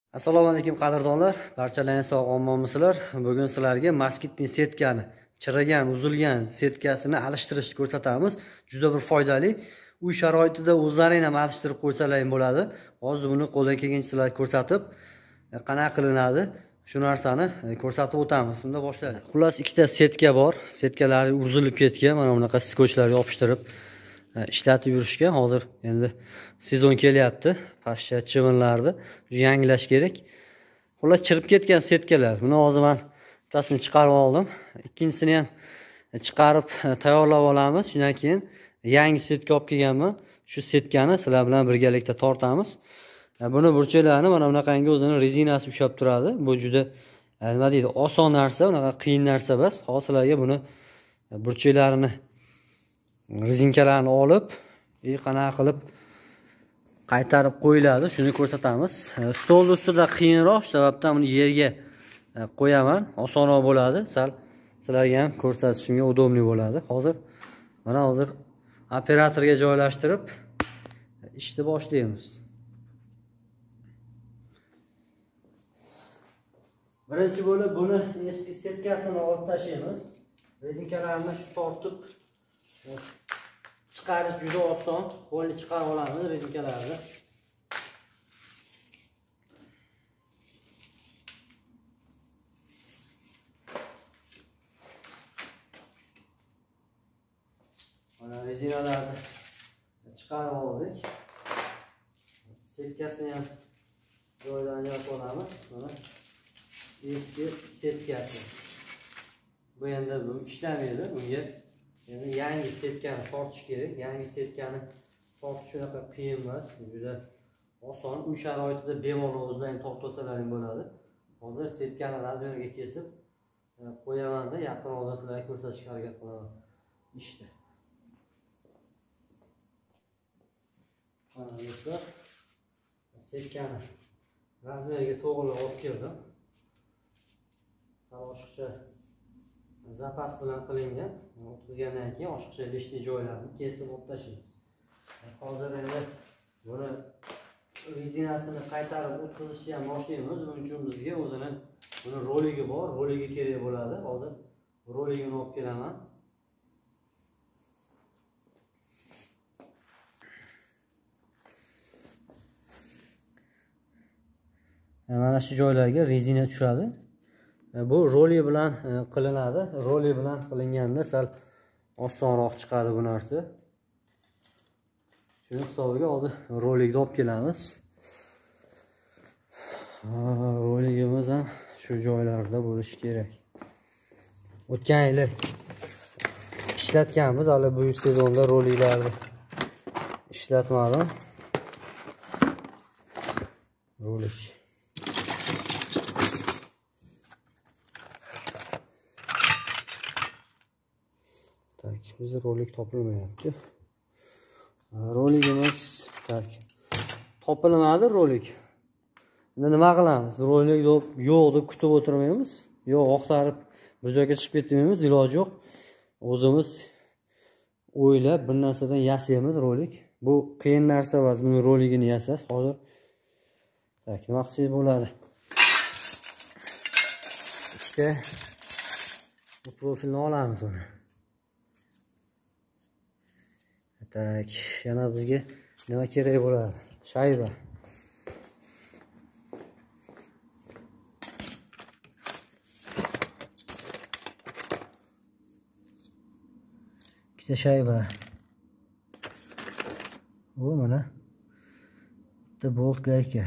Assalomu alaykum qadrdonlar, barchalaringiz sog'-omonmisizlar? Bugun sizlarga moskitning setkani, chirigan, uzilgan setkasini alishtirishni ko'rsatamiz. Juda bir foydali. Uy sharoitida o'zlaring ham alishtirib qo'ysalaring bo'ladi. Hozir buni qo'ldan kelgancha sizlarga ko'rsatib, qanaqa qilinadi, shu narsani ko'rsatib o'tamiz. Unda boshlaylik. Xullas ikkita setka bor. Setkalari uzilib ketgan. Mana bunaqa skochlarga yopishtirib ishlatib yurishga. Hozir endi sezon kelyapti. Pashsha chivinlarni yangilash kerak. Xullas chirib ketgan setkalar. Buni hozir men bittasini chiqarib oldim. Ikkinchisini ham chiqarib tayyorlab olamiz. Shundan keyin yangi setka olib kelganman. Shu setkani sizlar bilan birgalikda tortamiz. Buni burchaklarini mana bunaqangi o'zini rezinasi ushlab turadi. Bu juda nima deydi, oson narsa, unaqa qiyin narsa emas. Hozir sizlarga buni burchaklarini rezinkalarini olib, qanaqa qilib qaytarib qo'yiladi, shuni ko'rsatamiz. Stol ustida qiyinroq, shu sababdan buni yerga qo'yaman, osonroq bo'ladi. Sal sizlarga ham ko'rsatishimga udobli bo'ladi. Hozir operatorga joylashtirib ishni boshlaymiz. Birinchi bo'lib buni eski setkasini olib tashlaymiz. Rezinkalarni tortib chiqarish juda oson. Qo'lni chiqarib olamiz rezinkalarni. Mana rezinalarni chiqarib oldik. Setkasini ham joyidan ajratib olamiz. Mana eski setkasi. Bu endi ishlamaydi. Bunga endi yangi setkani tortish kerak. Yangi setkani tortish unaqa qiyin emas, juda oson. Uy sharoitida bemalol o'zlaring tortib olsalaring bo'ladi. Hozir setkani razmeriga kesib qo'yaman-da, yaqinroqda sizlarga ko'rsatishga harakat qilaman. İşte. Mana do'stlar, setkani razmeriga to'g'ri olib keldim. Oshiqcha zapas bilan qilingan. O'tkazgandan keyin oshiqcha lishli joylarni kesib olib tashlaymiz. Hozir endi buni rezinasini qaytarib o'tkazishni ham boshlaymiz. Buning uchun bizga o'zining buni roligi bor, roligi kerak bo'ladi. Hozir roligini olib kelaman. Mana shu joylarga rezina tushadi. Bu roli bilan qilinadi. Roli bilan qilinganda sal osonroq chiqadi bu narsa. Shuning hisobiga hozir rolikni olib kelamiz. Roligimiz ham shu joylarda bo'lishi kerak. O'tgan yili ishlatganmiz, hali bu sezonda roliklarni ishlatmadim. Rolik. Bizda rolik topilmayapti. Roligimiz topilmadi rolik. Endi nima qilamiz? Rolik yo'q deb kutib o'tirmaymiz. Yo'q, oqtarib bir joyga chiqib ketmaymiz, iloji yo'q. O'zimiz o'ylab bir narsadan yasaymiz rolik. Bu qiyin narsa emas, buni roligini yasash. Hozir nima qilsak bo'ladi? İşte bu profilni olamiz buni. Tak, yana bizga nima kerak bo'ladi? Shayba. Ikkita shayba. Bu mana bitta bolt gayka.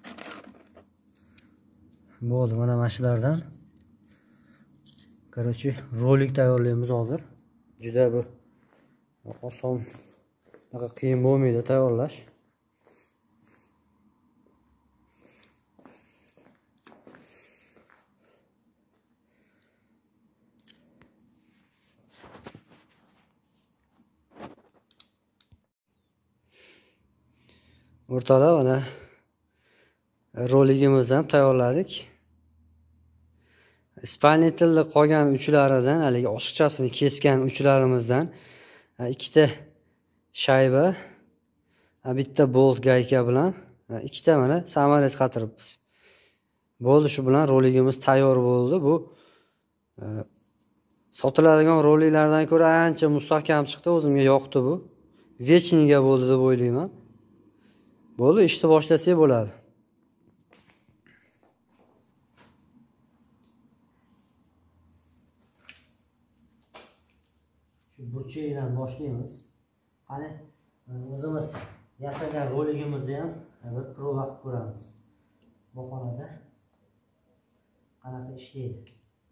Bo'ldi, mana mashlardan. Короче, rolik tayyorlaymiz hozir. Juda bir oson, qiyin bo'lmaydi tayyorlash. O'rtada mana roligimizni ham tayyorladik. Spalnitilda qolgan uchlaridan, haligi oshiqchasini kesgan uchlarimizdan ikkita shayba, bitta bolt gayka bilan ikkita mana samolyot qatiribmiz. Bo'ldi, shu bilan roligimiz tayyor bo'ldi. Bu sotiladigan roliklardan ko'ra ancha mustahkam chiqdi. O'zimga yoqdi bu. Vechniga bo'ldi deb o'ylayman. Bo'ldi, ishni boshlasak bo'ladi. Shu burchagidan boshlaymiz. Qani o'zimiz yasagan roligimizni ham bir prova qilib ko'ramiz. Bu xonada qanaqa ishlaydi.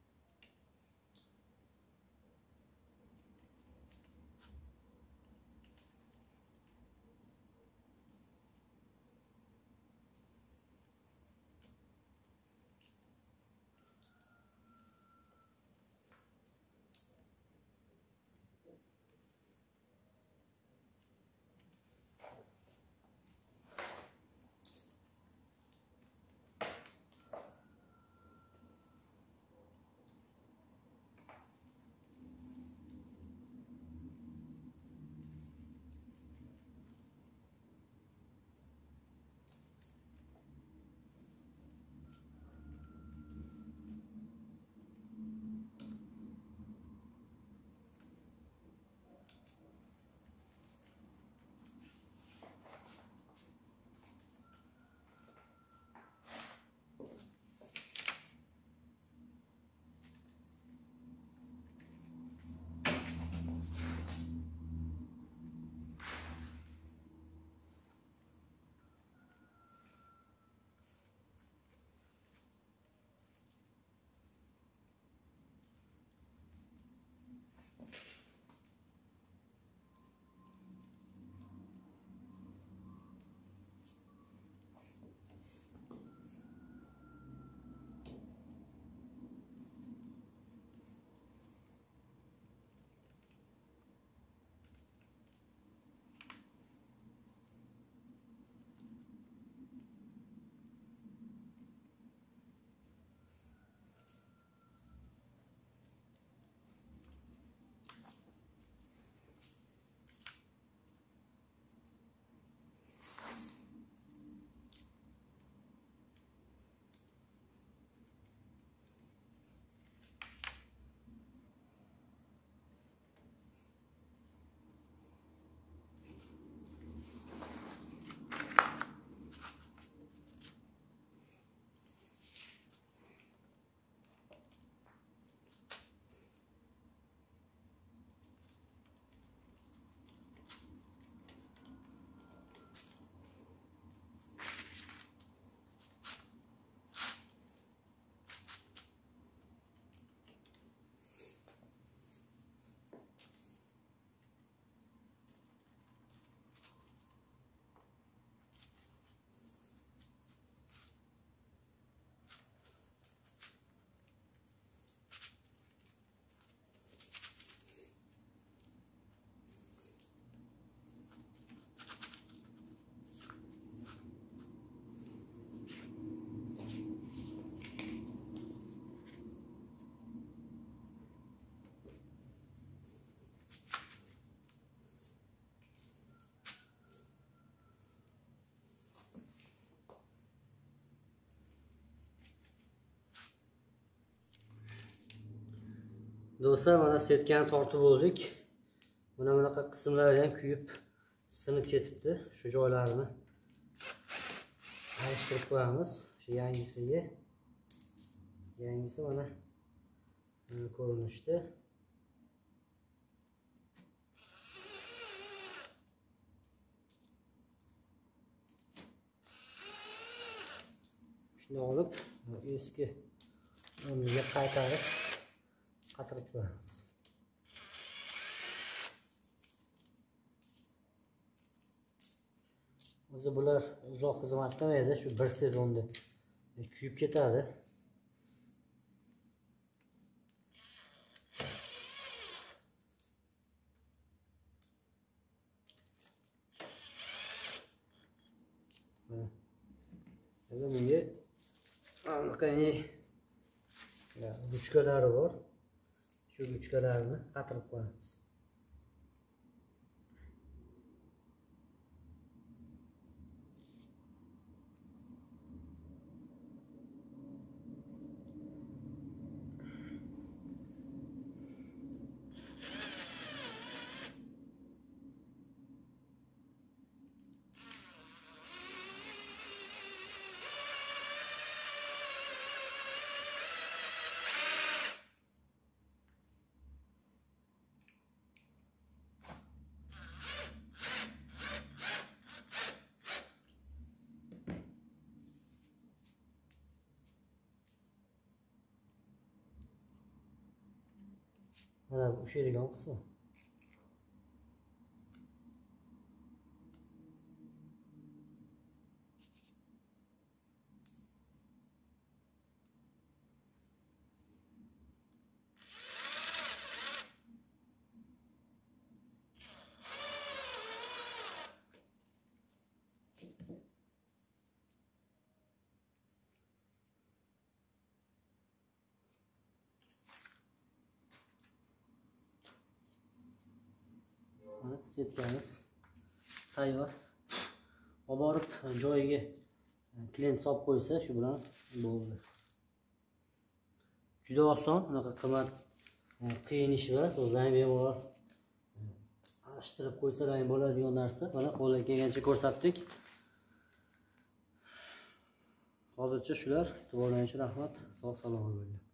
Do'stlar, mana setkani tortib bo'ldik. Bunaqa qismlari ham kuyib, sinib ketibdi. Shu joylarini alishtirib qo'yamiz. Shu yangisiga. Yangisi mana ko'rinishda. Shuni olib, eski o'rniga qaytarib qatirib qo'yamiz. O'zi bular uzoq xizmat qilmaydi, shu bir sezonda kuyib ketadi. Bunga anaqangi ruchkalari bor. Shu ruchkalarini qatirib qo'yamiz. Mana bu ushlaydigan qismi. Setkamiz tayyor. Olib borib joyiga klient solib qo'ysa, shu bilan bo'ldi. Juda oson, unaqa qimmat qiyin ish emas, o'zlaring bemalol alishtirib qo'ysalar bo'ladigan narsa. Mana qo'lga kelgancha ko'rsatdik. Hozircha shular. E'tiborlaringiz uchun rahmat. Sog' salomat bo'ling.